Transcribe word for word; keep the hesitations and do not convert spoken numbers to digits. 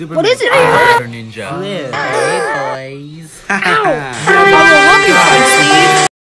Superman. What is it? Or Ninja. Flip. Hey, boy.